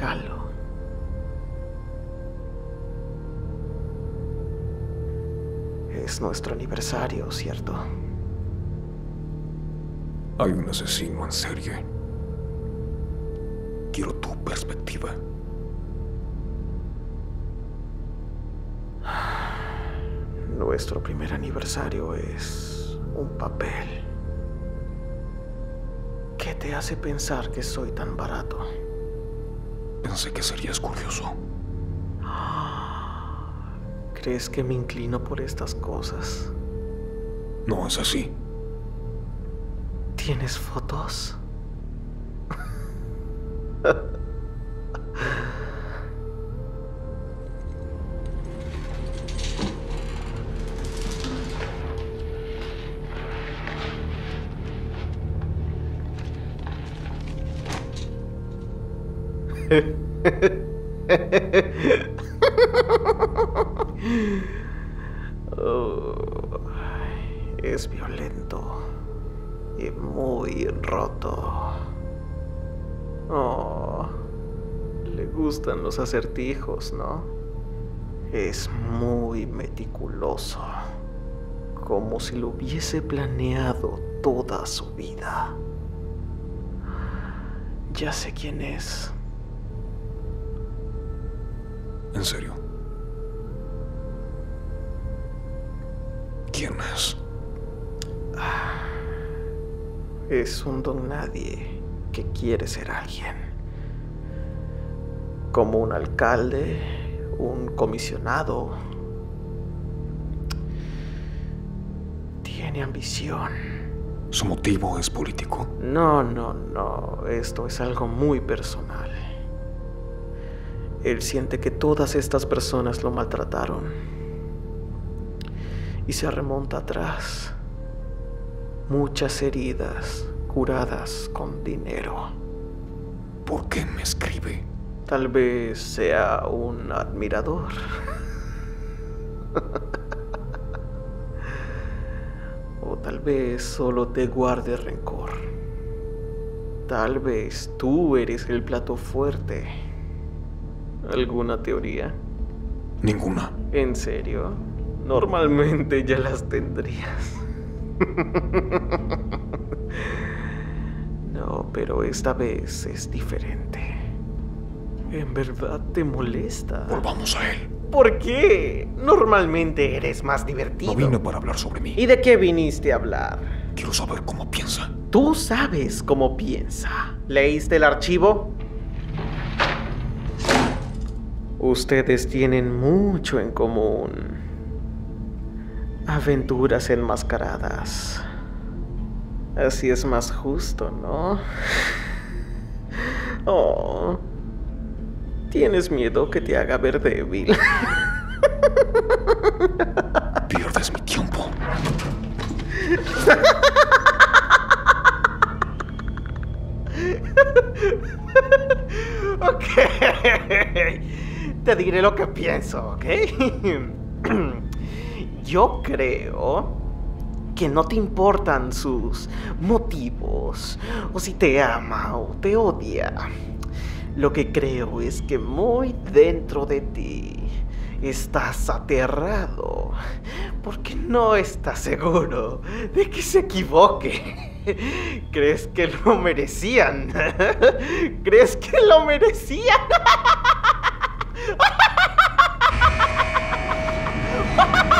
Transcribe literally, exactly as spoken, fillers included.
regalo. Es nuestro aniversario, ¿cierto? Hay un asesino en serie. Quiero tu perspectiva. Nuestro primer aniversario es un papel. ¿Qué te hace pensar que soy tan barato? Pensé que serías curioso. ¿Crees que me inclino por estas cosas? No es así. ¿Tienes fotos? Oh, es violento y muy roto. Oh, le gustan los acertijos, ¿no? Es muy meticuloso, como si lo hubiese planeado toda su vida. Ya sé quién es. ¿En serio? ¿Quién es? Es un don nadie que quiere ser alguien. Como un alcalde, un comisionado. Tiene ambición. ¿Su motivo es político? No, no, no. Esto es algo muy personal. Él siente que todas estas personas lo maltrataron. Y se remonta atrás. Muchas heridas curadas con dinero. ¿Por qué me escribe? Tal vez sea un admirador. O tal vez solo te guarde rencor. Tal vez tú eres el plato fuerte. ¿Alguna teoría? Ninguna. ¿En serio? Normalmente ya las tendrías. No, pero esta vez es diferente. ¿En verdad te molesta? Volvamos a él. ¿Por qué? Normalmente eres más divertido. No vine para hablar sobre mí. ¿Y de qué viniste a hablar? Quiero saber cómo piensa. Tú sabes cómo piensa. ¿Leíste el archivo? Ustedes tienen mucho en común. Aventuras enmascaradas. Así es más justo, ¿no? Oh. ¿Tienes miedo que te haga ver débil? Pierdes mi tiempo. Ok. Te diré lo que pienso, ¿ok? Yo creo que no te importan sus motivos, o si te ama o te odia. Lo que creo es que muy dentro de ti estás aterrado, porque no estás seguro de que se equivoque. ¿Crees que lo merecían? ¿Crees que lo merecían?